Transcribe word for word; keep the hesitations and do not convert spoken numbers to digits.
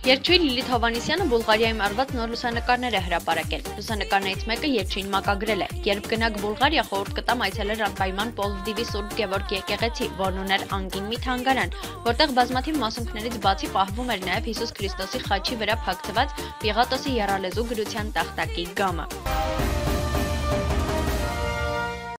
Երգչուհի Լիլիթ Հովհաննիսյանը Բուլղարիայում արված նոր լուսանկարներ է հրապարակել։ Լուսանկարներից մեկը երգչուհին մակագրել է. «Երբ գնաք Բուլղարիա, խորհուրդ կտամ այցելել անպայման Պլովդիվի Սուրբ Գևորգ եկեղեցի, որն ուներ անկին մի թանգարան, որտեղ բազմաթիվ մասունքներից բացի պահվում էր նաև Հիսուս Քրիստոսի խաչի վրա փակցված Պիղատոսի եռալեզու գրության տախտակի գամը»։